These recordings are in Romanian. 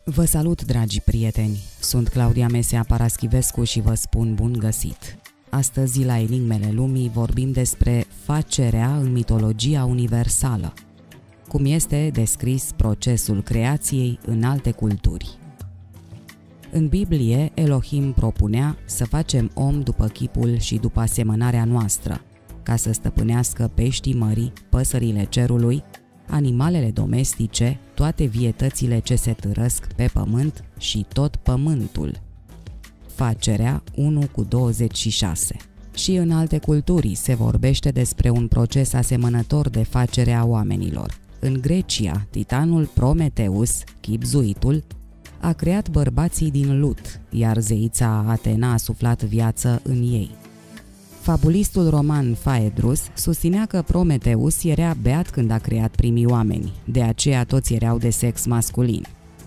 Vă salut, dragi prieteni! Sunt Claudia Mesea Paraschivescu și vă spun bun găsit! Astăzi, la Enigmele Lumii, vorbim despre facerea în mitologia universală. Cum este descris procesul creației în alte culturi. În Biblie, Elohim propunea să facem om după chipul și după asemănarea noastră, ca să stăpânească peștii mării, păsările cerului, animalele domestice, toate vietățile ce se târăsc pe pământ și tot pământul. Facerea 1:26. Și în alte culturi se vorbește despre un proces asemănător de facere a oamenilor. În Grecia, titanul Prometeus, chibzuitul, a creat bărbații din lut, iar zeița Atena a suflat viață în ei. Fabulistul roman Phaedrus susținea că Prometeus era beat când a creat primii oameni, de aceea toți erau de sex masculin.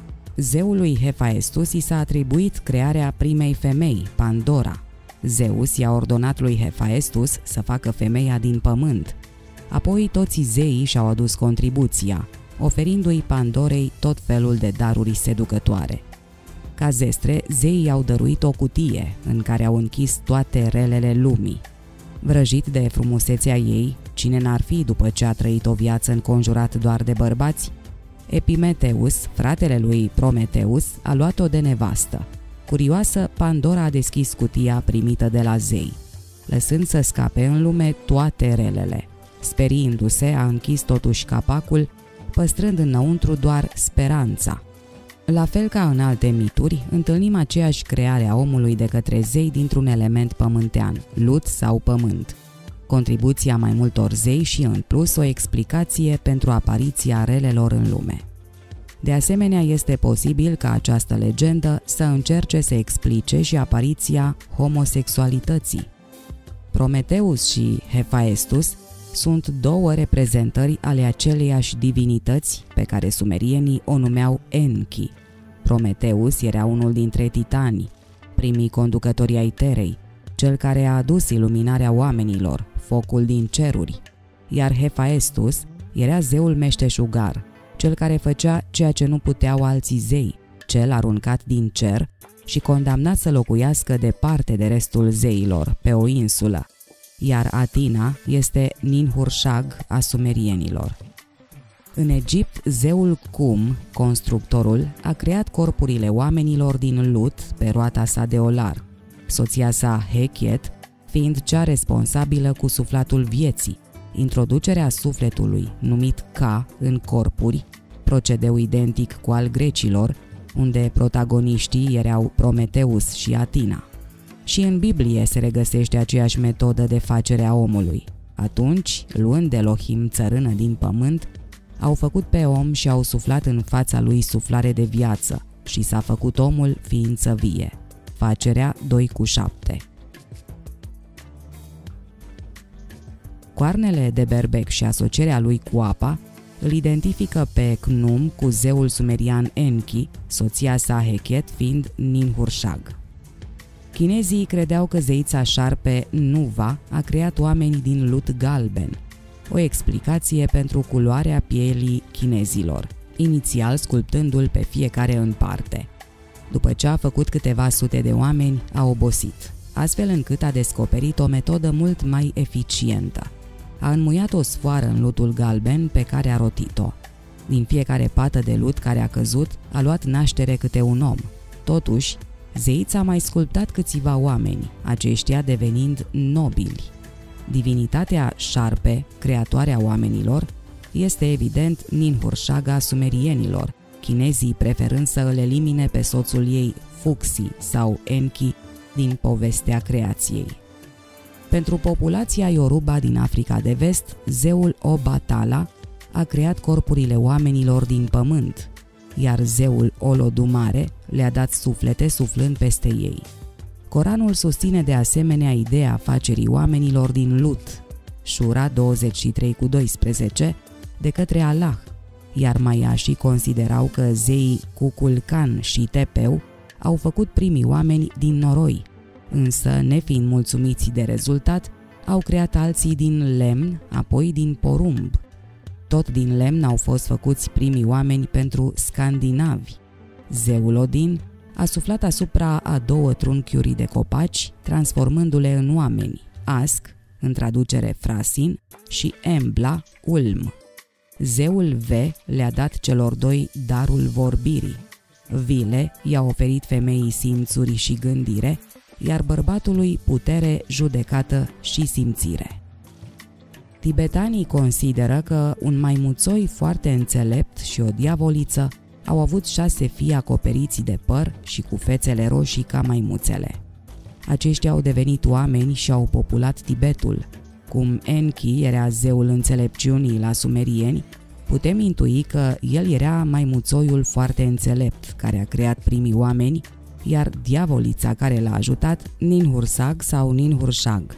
Zeului Hephaestus i s-a atribuit crearea primei femei, Pandora. Zeus i-a ordonat lui Hephaestus să facă femeia din pământ. Apoi toți zeii și-au adus contribuția, oferindu-i Pandorei tot felul de daruri seducătoare. Ca zestre, zeii i-au dăruit o cutie în care au închis toate relele lumii. Vrăjit de frumusețea ei, cine n-ar fi după ce a trăit o viață înconjurat doar de bărbați? Epimeteus, fratele lui Prometeus, a luat-o de nevastă. Curioasă, Pandora a deschis cutia primită de la zei, lăsând să scape în lume toate relele. Speriindu-se, a închis totuși capacul, păstrând înăuntru doar speranța. La fel ca în alte mituri, întâlnim aceeași creare a omului de către zei dintr-un element pământean, lut sau pământ. Contribuția mai multor zei și, în plus, o explicație pentru apariția relelor în lume. De asemenea, este posibil ca această legendă să încerce să explice și apariția homosexualității. Prometeus și Hephaestus sunt două reprezentări ale aceleiași divinități pe care sumerienii o numeau Enki. Prometeus era unul dintre titani, primii conducători ai Terei, cel care a adus iluminarea oamenilor, focul din ceruri, iar Hephaestus era zeul meșteșugar, cel care făcea ceea ce nu puteau alții zei, cel aruncat din cer și condamnat să locuiască departe de restul zeilor, pe o insulă, iar Atina este Ninhurshag a sumerienilor. În Egipt, zeul Cum, constructorul, a creat corpurile oamenilor din lut pe roata sa de olar, soția sa Hechet fiind cea responsabilă cu suflatul vieții, introducerea sufletului, numit Ka, în corpuri, procedeu identic cu al grecilor, unde protagoniștii erau Prometeus și Atina. Și în Biblie se regăsește aceeași metodă de facere a omului. Atunci, luând Elohim țărână din pământ, au făcut pe om și au suflat în fața lui suflare de viață și s-a făcut omul ființă vie. Facerea 2:7. Coarnele de berbec și asocierea lui cu apa îl identifică pe Cnum cu zeul sumerian Enki, soția sa Hechet fiind Ninhurshag. Chinezii credeau că zeița șarpe Nuva a creat oamenii din lut galben, o explicație pentru culoarea pielii chinezilor, inițial sculptându-l pe fiecare în parte. După ce a făcut câteva sute de oameni, a obosit, astfel încât a descoperit o metodă mult mai eficientă. A înmuiat o sfoară în lutul galben pe care a rotit-o. Din fiecare pată de lut care a căzut, a luat naștere câte un om. Totuși, zeița a mai sculptat câțiva oameni, aceștia devenind nobili. Divinitatea șarpe, creatoarea oamenilor, este evident Ninhurshag sumerienilor, chinezii preferând să îl elimine pe soțul ei Fuxi sau Enki din povestea creației. Pentru populația Yoruba din Africa de Vest, zeul Obatala a creat corpurile oamenilor din pământ, iar zeul Olodumare le-a dat suflete suflând peste ei. Coranul susține de asemenea ideea facerii oamenilor din lut, Shura 23:12, de către Allah, iar maiașii considerau că zeii Kukulkan și Tepeu au făcut primii oameni din noroi, însă, nefiind mulțumiți de rezultat, au creat alții din lemn, apoi din porumb. Tot din lemn au fost făcuți primii oameni pentru scandinavi, Zeul Odin a suflat asupra a două trunchiuri de copaci, transformându-le în oameni, Ask, în traducere Frasin, și Embla, Ulm. Zeul Ve le-a dat celor doi darul vorbirii. Vile i-a oferit femeii simțuri și gândire, iar bărbatului putere, judecată și simțire. Tibetanii consideră că un maimuțoi foarte înțelept și o diavoliță au avut 6 fii acoperiți de păr și cu fețele roșii ca maimuțele. Aceștia au devenit oameni și au populat Tibetul. Cum Enki era zeul înțelepciunii la sumerieni, putem intui că el era maimuțoiul foarte înțelept care a creat primii oameni, iar diavolița care l-a ajutat, Ninhursag sau Ninhurshag.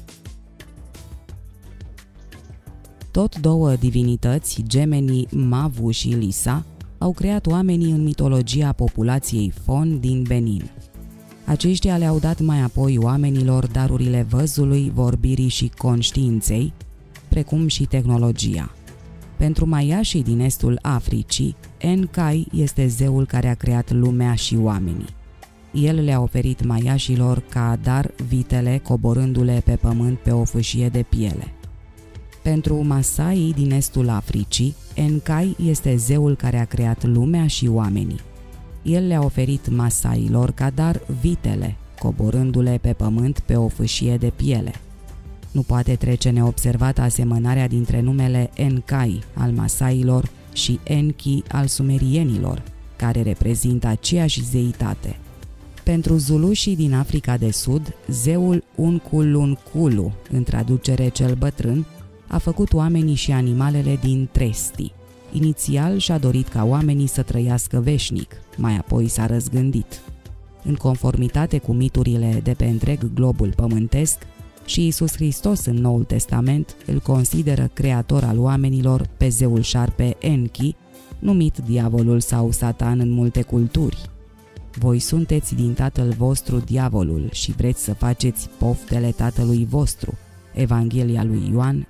Tot două divinități, gemenii Mavu și Lisa, au creat oamenii în mitologia populației Fon din Benin. Aceștia le-au dat mai apoi oamenilor darurile văzului, vorbirii și conștiinței, precum și tehnologia. Pentru maiașii din estul Africii, Enkai este zeul care a creat lumea și oamenii. El le-a oferit maiașilor ca dar vitele, coborându-le pe pământ pe o fâșie de piele. Pentru Masaii din estul Africii, Enkai este zeul care a creat lumea și oamenii. El le-a oferit Masailor ca dar vitele, coborându-le pe pământ pe o fâșie de piele. Nu poate trece neobservată asemănarea dintre numele Enkai al Masailor și Enki al sumerienilor, care reprezintă aceeași zeitate. Pentru zulușii din Africa de Sud, zeul Unkulunkulu, în traducere cel bătrân, a făcut oamenii și animalele din Tresti. Inițial și-a dorit ca oamenii să trăiască veșnic, mai apoi s-a răzgândit. În conformitate cu miturile de pe întreg globul pământesc, și Iisus Hristos în Noul Testament îl consideră creator al oamenilor pe zeul șarpe Enki, numit diavolul sau Satan în multe culturi. Voi sunteți din tatăl vostru diavolul și vreți să faceți poftele tatălui vostru. Evanghelia lui Ioan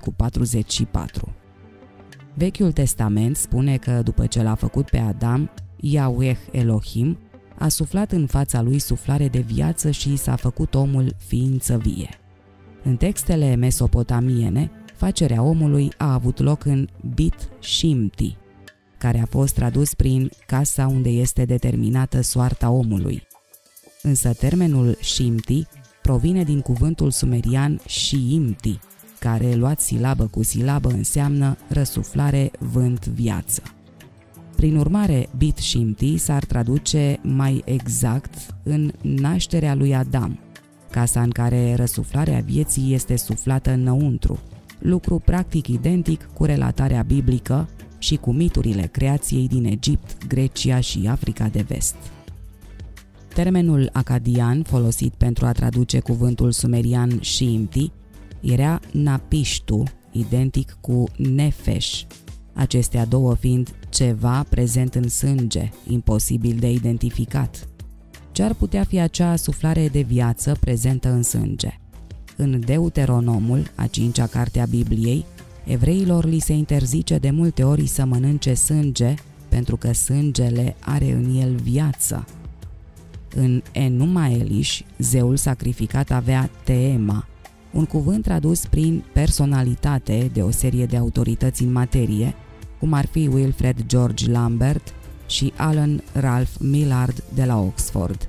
8:44. Vechiul Testament spune că după ce l-a făcut pe Adam, Yahweh Elohim a suflat în fața lui suflare de viață și s-a făcut omul ființă vie. În textele mesopotamiene, facerea omului a avut loc în Bit Shimti, care a fost tradus prin casa unde este determinată soarta omului. Însă termenul Shimti provine din cuvântul sumerian Shiimti, care, luat silabă cu silabă, înseamnă răsuflare, vânt, viață. Prin urmare, Bit Shimti s-ar traduce mai exact în nașterea lui Adam, casa în care răsuflarea vieții este suflată înăuntru, lucru practic identic cu relatarea biblică și cu miturile creației din Egipt, Grecia și Africa de Vest. Termenul acadian folosit pentru a traduce cuvântul sumerian Shimti era Napishtu, identic cu Nefesh, acestea două fiind ceva prezent în sânge, imposibil de identificat. Ce ar putea fi acea suflare de viață prezentă în sânge? În Deuteronomul, a 5-a carte a Bibliei, evreilor li se interzice de multe ori să mănânce sânge, pentru că sângele are în el viață. În Enuma Elish, zeul sacrificat avea teema, un cuvânt tradus prin personalitate de o serie de autorități în materie, cum ar fi Wilfred George Lambert și Alan Ralph Millard de la Oxford.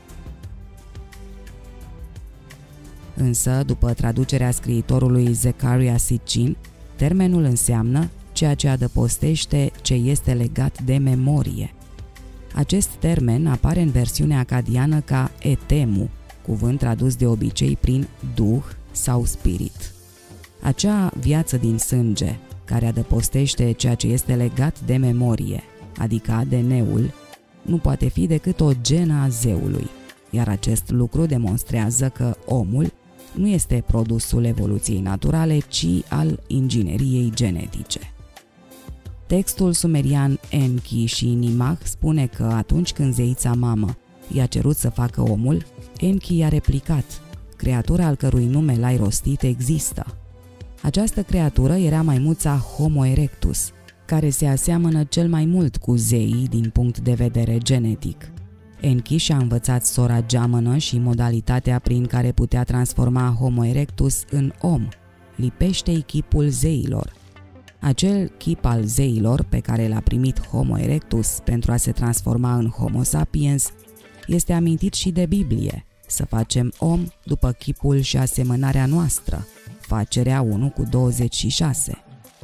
Însă, după traducerea scriitorului Zecharia Sitchin, termenul înseamnă ceea ce adăpostește ce este legat de memorie. Acest termen apare în versiunea acadiană ca etemu, cuvânt tradus de obicei prin duh sau spirit. Acea viață din sânge, care adăpostește ceea ce este legat de memorie, adică ADN-ul, nu poate fi decât o genă a zeului, iar acest lucru demonstrează că omul nu este produsul evoluției naturale, ci al ingineriei genetice. Textul sumerian Enki și Nimah spune că atunci când zeița mamă i-a cerut să facă omul, Enki i-a replicat: creatura al cărui nume l-ai rostit există. Această creatură era maimuța Homo erectus, care se aseamănă cel mai mult cu zeii din punct de vedere genetic. Enki și-a învățat sora geamănă și modalitatea prin care putea transforma Homo erectus în om. Lipește-i chipul zeilor. Acel chip al zeilor pe care l-a primit Homo erectus pentru a se transforma în Homo sapiens este amintit și de Biblie. Să facem om după chipul și asemănarea noastră. Facerea 1:26.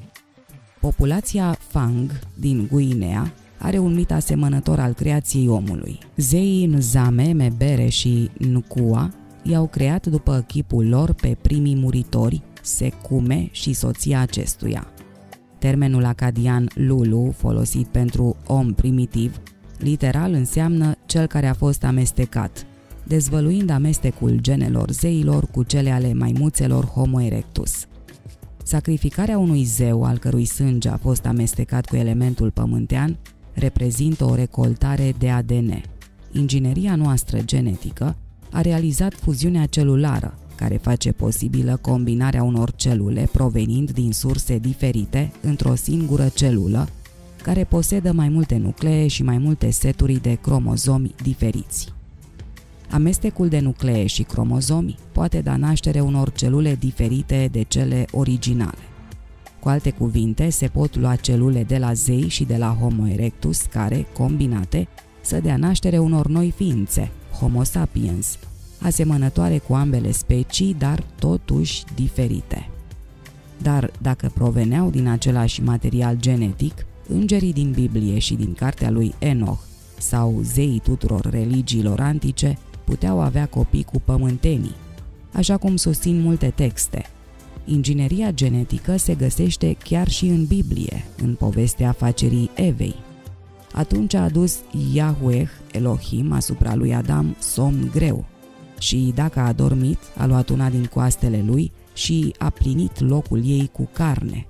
Populația Fang din Guinea are un mit asemănător al creației omului. Zeii Nzame, Mebere și Nkua i-au creat după chipul lor pe primii muritori, Secume și soția acestuia. Termenul acadian Lulu, folosit pentru om primitiv, literal înseamnă cel care a fost amestecat, dezvăluind amestecul genelor zeilor cu cele ale maimuțelor Homo erectus. Sacrificarea unui zeu al cărui sânge a fost amestecat cu elementul pământean reprezintă o recoltare de ADN. Ingineria noastră genetică a realizat fuziunea celulară, care face posibilă combinarea unor celule provenind din surse diferite într-o singură celulă, care posedă mai multe nuclee și mai multe seturi de cromozomi diferiți. Amestecul de nuclee și cromozomi poate da naștere unor celule diferite de cele originale. Cu alte cuvinte, se pot lua celule de la zei și de la Homo erectus care, combinate, să dea naștere unor noi ființe, Homo sapiens, asemănătoare cu ambele specii, dar totuși diferite. Dar dacă proveneau din același material genetic, îngerii din Biblie și din cartea lui Enoch sau zeii tuturor religiilor antice puteau avea copii cu pământenii, așa cum susțin multe texte. Ingineria genetică se găsește chiar și în Biblie, în povestea facerii Evei. Atunci a adus Yahweh Elohim asupra lui Adam somn greu și, dacă a dormit, a luat una din coastele lui și a plinit locul ei cu carne.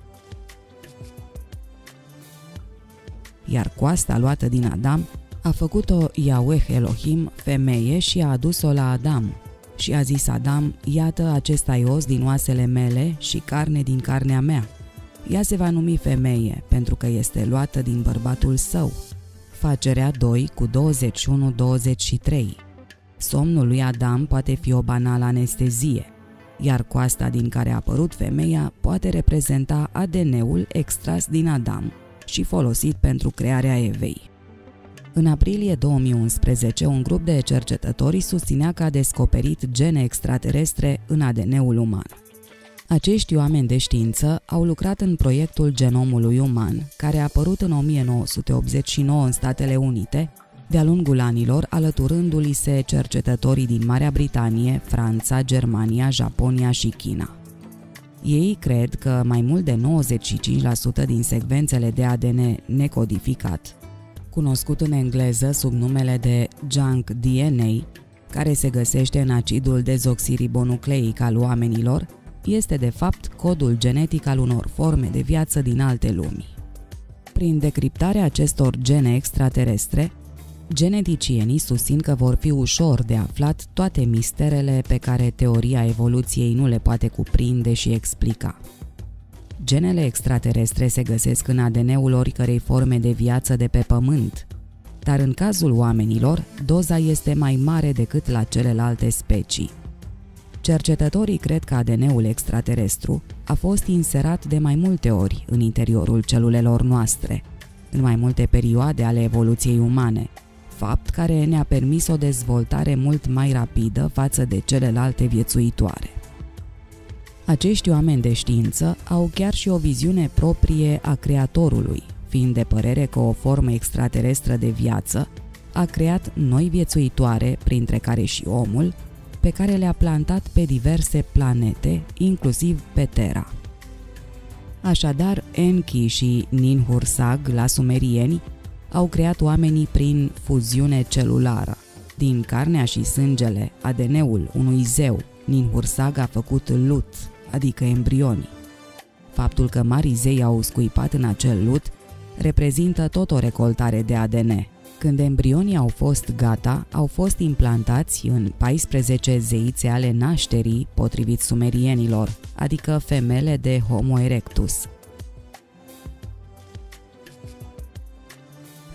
Iar coasta luată din Adam a făcut-o Yahweh Elohim femeie și a adus-o la Adam. Și a zis Adam: iată, acesta-i os din oasele mele și carne din carnea mea. Ea se va numi femeie, pentru că este luată din bărbatul său. Facerea 2:21-23. Somnul lui Adam poate fi o banală anestezie, iar coasta din care a apărut femeia poate reprezenta ADN-ul extras din Adam și folosit pentru crearea Evei. În aprilie 2011, un grup de cercetători susținea că a descoperit gene extraterestre în ADN-ul uman. Acești oameni de știință au lucrat în proiectul genomului uman, care a apărut în 1989 în Statele Unite, de-a lungul anilor alăturându-li se cercetătorii din Marea Britanie, Franța, Germania, Japonia și China. Ei cred că mai mult de 95% din secvențele de ADN necodificat, cunoscut în engleză sub numele de junk DNA, care se găsește în acidul dezoxiribonucleic al oamenilor, este de fapt codul genetic al unor forme de viață din alte lumi. Prin decriptarea acestor gene extraterestre, geneticienii susțin că vor fi ușor de aflat toate misterele pe care teoria evoluției nu le poate cuprinde și explica. Genele extraterestre se găsesc în ADN-ul oricărei forme de viață de pe Pământ, dar în cazul oamenilor, doza este mai mare decât la celelalte specii. Cercetătorii cred că ADN-ul extraterestru a fost inserat de mai multe ori în interiorul celulelor noastre, în mai multe perioade ale evoluției umane, fapt care ne-a permis o dezvoltare mult mai rapidă față de celelalte viețuitoare. Acești oameni de știință au chiar și o viziune proprie a Creatorului, fiind de părere că o formă extraterestră de viață a creat noi viețuitoare, printre care și omul, pe care le-a plantat pe diverse planete, inclusiv pe Terra. Așadar, Enki și Ninhursag, la sumerieni, au creat oamenii prin fuziune celulară. Din carnea și sângele, ADN-ul unui zeu, Ninhursag a făcut lut, adică embrioni. Faptul că marii zei au scuipat în acel lut reprezintă tot o recoltare de ADN. Când embrionii au fost gata, au fost implantați în 14 zeițe ale nașterii, potrivit sumerienilor, adică femele de Homo erectus.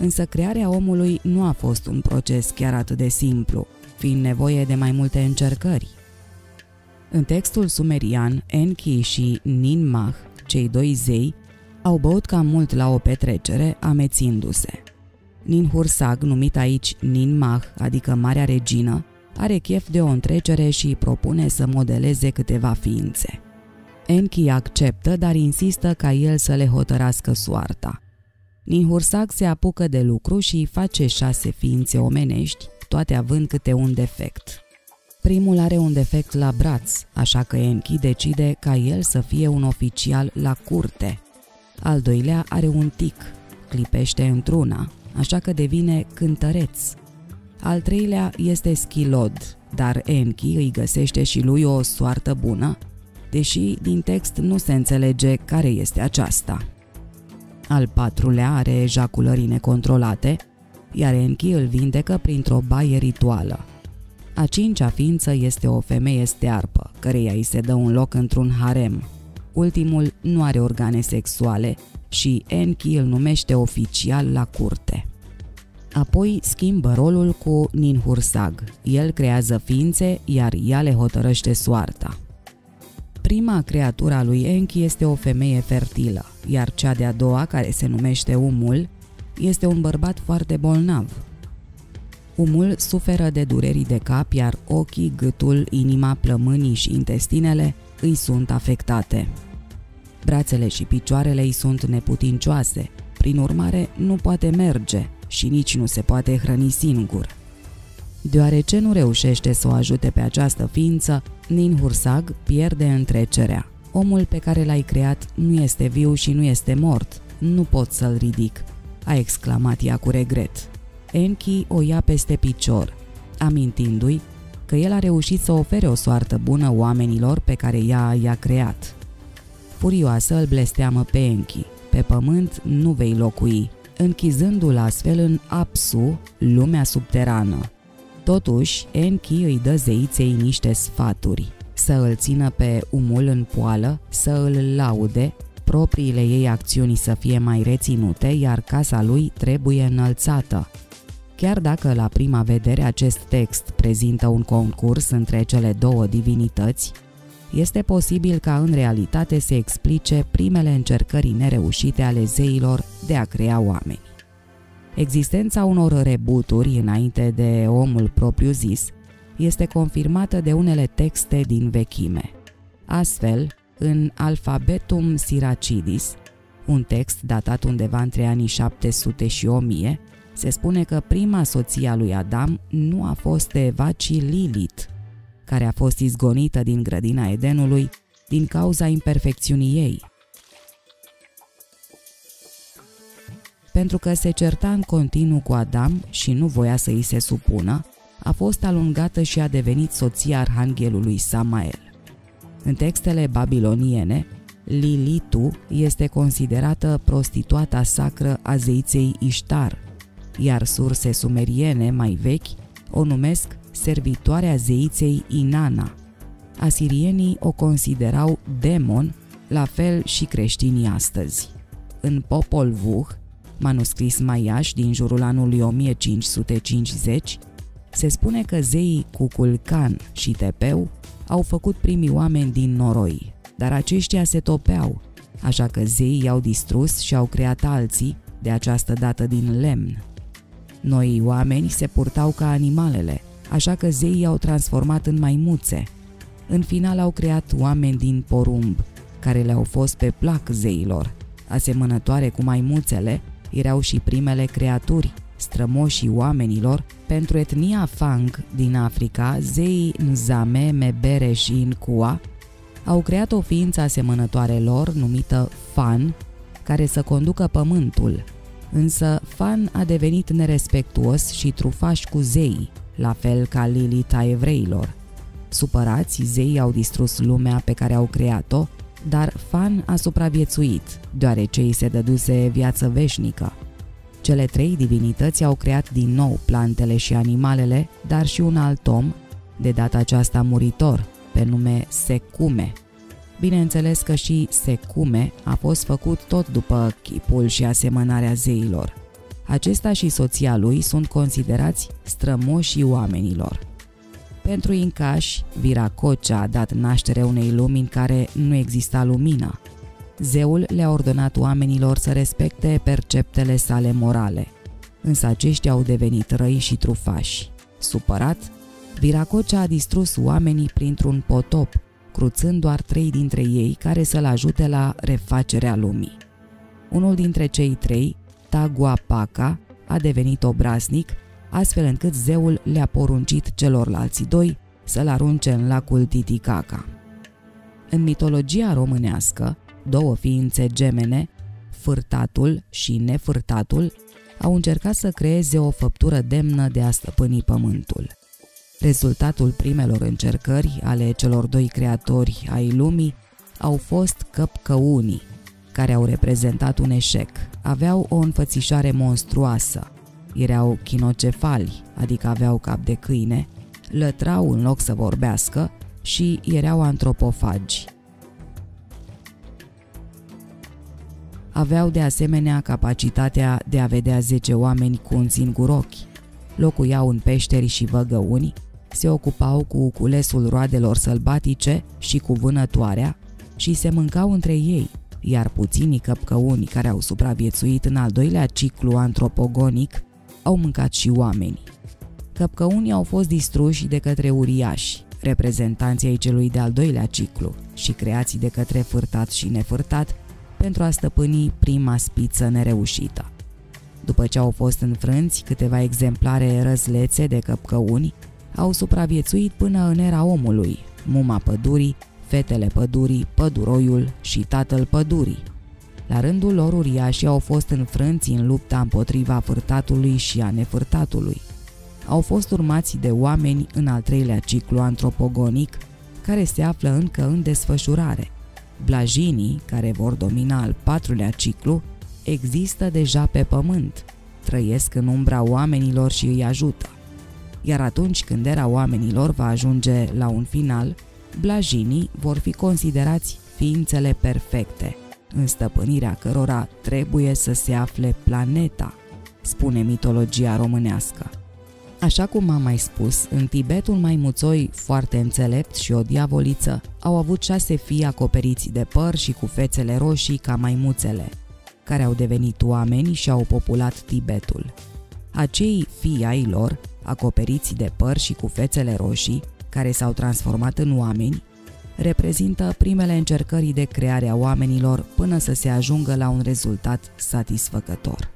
Însă crearea omului nu a fost un proces chiar atât de simplu, fiind nevoie de mai multe încercări. În textul sumerian, Enki și Ninmah, cei doi zei, au băut cam mult la o petrecere, amețindu-se. Ninhursag, numit aici Ninmah, adică Marea Regină, are chef de o întrecere și propune să modeleze câteva ființe. Enki acceptă, dar insistă ca el să le hotărască soarta. Ninhursag se apucă de lucru și face 6 ființe omenești, toate având câte un defect. Primul are un defect la braț, așa că Enki decide ca el să fie un oficial la curte. Al doilea are un tic, clipește într-una, așa că devine cântăreț. Al treilea este schilod, dar Enki îi găsește și lui o soartă bună, deși din text nu se înțelege care este aceasta. Al patrulea are ejaculări necontrolate, iar Enki îl vindecă printr-o baie rituală. A 5-a ființă este o femeie stearpă, căreia îi se dă un loc într-un harem. Ultimul nu are organe sexuale și Enki îl numește oficial la curte. Apoi schimbă rolul cu Ninhursag. El creează ființe, iar ea le hotărăște soarta. Prima creatură a lui Enki este o femeie fertilă, iar cea de-a doua, care se numește Umul, este un bărbat foarte bolnav. Umul suferă de dureri de cap, iar ochii, gâtul, inima, plămânii și intestinele îi sunt afectate. Brațele și picioarele îi sunt neputincioase, prin urmare nu poate merge și nici nu se poate hrăni singur. Deoarece nu reușește să o ajute pe această ființă, Ninhursag pierde întrecerea. Omul pe care l-ai creat nu este viu și nu este mort, nu pot să-l ridic, a exclamat ea cu regret. Enki o ia peste picior, amintindu-i că el a reușit să ofere o soartă bună oamenilor pe care ea i-a creat. Furioasă îl blesteamă pe Enki: pe pământ nu vei locui, închizându-l astfel în Apsu, lumea subterană. Totuși, Enki îi dă zeiței niște sfaturi: să îl țină pe Umul în poală, să îl laude, propriile ei acțiuni să fie mai reținute, iar casa lui trebuie înălțată. Chiar dacă la prima vedere acest text prezintă un concurs între cele două divinități, este posibil ca în realitate să explice primele încercări nereușite ale zeilor de a crea oameni. Existența unor rebuturi înainte de omul propriu-zis este confirmată de unele texte din vechime. Astfel, în Alphabetum Siracidis, un text datat undeva între anii 700 și 1000, se spune că prima soție a lui Adam nu a fost Eva, ci Lilith, care a fost izgonită din grădina Edenului din cauza imperfecțiunii ei. Pentru că se certa în continuu cu Adam și nu voia să îi se supună, a fost alungată și a devenit soția arhanghelului Samael. În textele babiloniene, Lilitu este considerată prostituata sacră a zeiței Ishtar, iar surse sumeriene mai vechi o numesc servitoarea zeiței Inanna. Asirienii o considerau demon, la fel și creștinii astăzi. În Popol Vuh, manuscris maiaș din jurul anului 1550, se spune că zeii Cuculcan și Tepeu au făcut primii oameni din noroi, dar aceștia se topeau, așa că zeii i-au distrus și au creat alții, de această dată din lemn. Noii oameni se purtau ca animalele, așa că zeii i-au transformat în maimuțe. În final au creat oameni din porumb, care le-au fost pe plac zeilor. Asemănătoare cu maimuțele, erau și primele creaturi, strămoșii oamenilor. Pentru etnia Fang din Africa, zeii Nzame, Mebere și Nkua au creat o ființă asemănătoare lor, numită Fan, care să conducă pământul. Însă Fan a devenit nerespectuos și trufaș cu zeii, la fel ca Lilith a evreilor. Supărați, zeii au distrus lumea pe care au creat-o, dar Fan a supraviețuit, deoarece îi se dăduse viață veșnică. Cele trei divinități au creat din nou plantele și animalele, dar și un alt om, de data aceasta muritor, pe nume Secume. Bineînțeles că și Secume a fost făcut tot după chipul și asemănarea zeilor. Acesta și soția lui sunt considerați strămoșii oamenilor. Pentru incași, Viracocea a dat naștere unei lumi în care nu exista lumină. Zeul le-a ordonat oamenilor să respecte perceptele sale morale, însă aceștia au devenit răi și trufași. Supărat, Viracocea a distrus oamenii printr-un potop, cruțând doar 3 dintre ei care să-l ajute la refacerea lumii. Unul dintre cei 3, Taguapaca, a devenit obraznic, astfel încât zeul le-a poruncit celorlalți 2 să-l arunce în lacul Titicaca. În mitologia românească, 2 ființe gemene, Fârtatul și Nefârtatul, au încercat să creeze o făptură demnă de a stăpâni pământul. Rezultatul primelor încercări ale celor 2 creatori ai lumii au fost căpcăunii, care au reprezentat un eșec. Aveau o înfățișare monstruoasă, erau chinocefali, adică aveau cap de câine, lătrau în loc să vorbească și erau antropofagi. Aveau de asemenea capacitatea de a vedea 10 oameni cu un singur ochi. Locuiau în peșteri și văgăuni, se ocupau cu culesul roadelor sălbatice și cu vânătoarea și se mâncau între ei, iar puținii căpcăuni care au supraviețuit în al 2-lea ciclu antropogonic au mâncat și oamenii. Căpcăunii au fost distruși de către uriași, reprezentanții ai celui de-al 2-lea ciclu, și creați de către Fârtat și Nefârtat pentru a stăpâni prima spiță nereușită. După ce au fost înfrânți, câteva exemplare răzlețe de căpcăuni au supraviețuit până în era omului, muma pădurii, fetele pădurii, păduroiul și tatăl pădurii. La rândul lor, uriașii au fost înfrânți în lupta împotriva Fârtatului și a Nefârtatului. Au fost urmați de oameni în al 3-lea ciclu antropogonic, care se află încă în desfășurare. Blajinii, care vor domina al 4-lea ciclu, există deja pe pământ, trăiesc în umbra oamenilor și îi ajută. Iar atunci când era oamenilor va ajunge la un final, blajinii vor fi considerați ființele perfecte, în stăpânirea cărora trebuie să se afle planeta, spune mitologia românească. Așa cum am mai spus, în Tibet un maimuțoi foarte înțelept și o diavoliță au avut 6 fii acoperiți de păr și cu fețele roșii ca maimuțele, care au devenit oameni și au populat Tibetul. Acei fii ai lor, acoperiți de păr și cu fețele roșii, care s-au transformat în oameni, reprezintă primele încercări de creare a oamenilor până să se ajungă la un rezultat satisfăcător.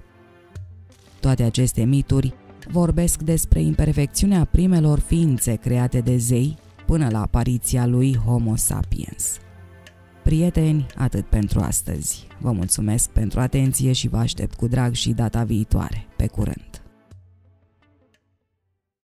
Toate aceste mituri vorbesc despre imperfecțiunea primelor ființe create de zei până la apariția lui Homo sapiens. Prieteni, atât pentru astăzi. Vă mulțumesc pentru atenție și vă aștept cu drag și data viitoare. Pe curând!